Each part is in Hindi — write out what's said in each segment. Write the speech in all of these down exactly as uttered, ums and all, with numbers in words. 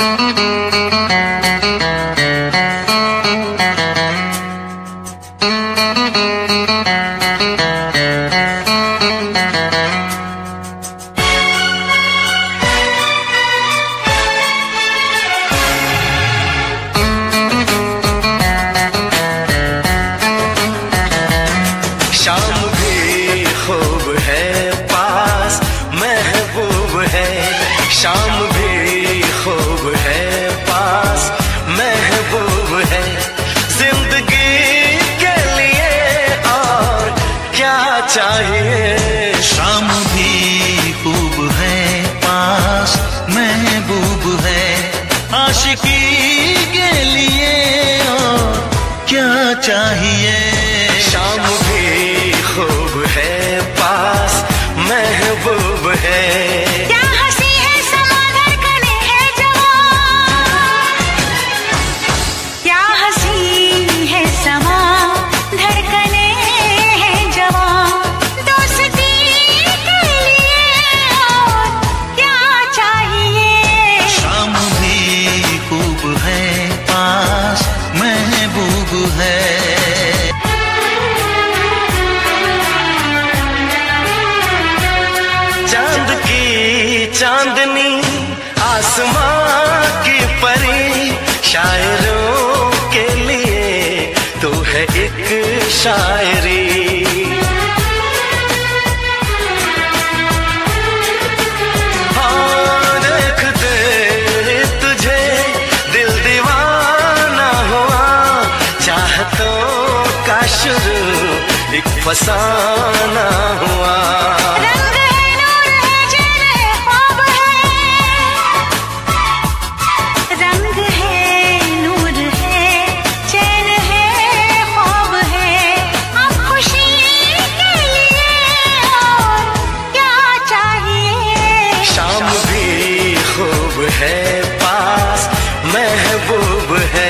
शाम भी खूब है, पास महबूब है। जिंदगी के लिए और क्या चाहिए। शाम भी खूब है, पास महबूब है। आशिकी के लिए और क्या चाहिए। शाम भी खूब है, पास महबूब है। चांद की चांदनी, आसमां की परी, शायरों के लिए तो है एक शायरी। हाँ देखते तुझे दिल दीवाना हुआ, चाहतों का शुरू एक फसाना हुआ। रंग है नूर है चैन है ख्वाब है, रंग है नूर है चैन है ख्वाब है। अब खुशी के लिए और क्या चाहिए। शाम भी खूब है, पास महबूब है।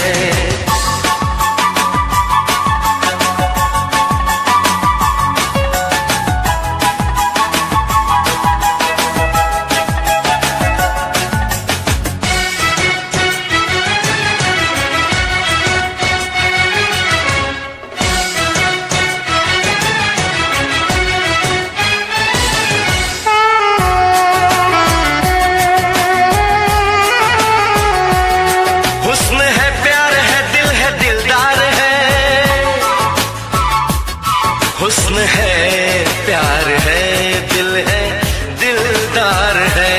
हुस्न है, प्यार है, दिल है, दिलदार है।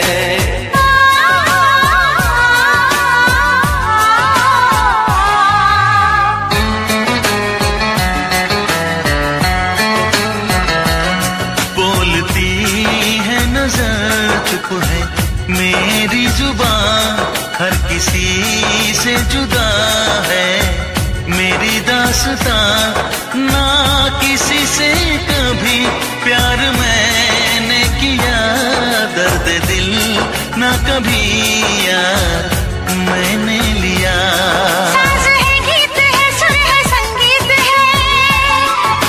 बोलती है नजर, चुप है मेरी जुबान, हर किसी से जुदा है मेरी दास्तां। ना किसी से कभी प्यार मैंने किया, दर्द दिल ना कभी यार मैंने लिया। साज है, गीत है, सुर है, संगीत है।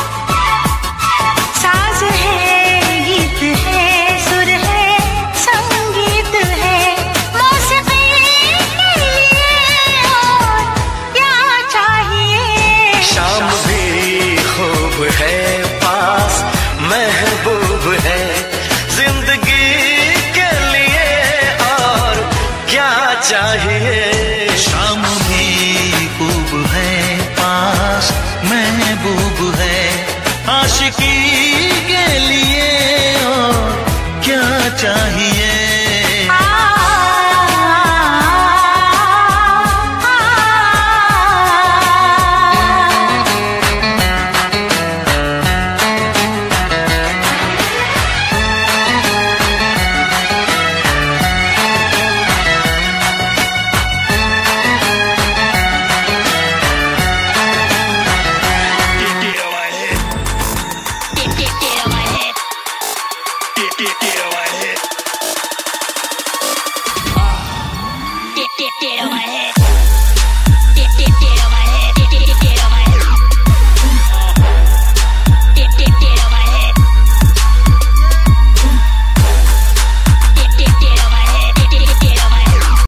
साज है, गीत है, सुर है, संगीत है। मौसीकी के लिए और क्या चाहिए। शाम भी खूब है, पास महबूब है। जिंदगी के लिए और क्या चाहिए। शाम भी खूब है, पास महबूब है। आशिकी के लिए और क्या चाहिए। Get, get, get on my head.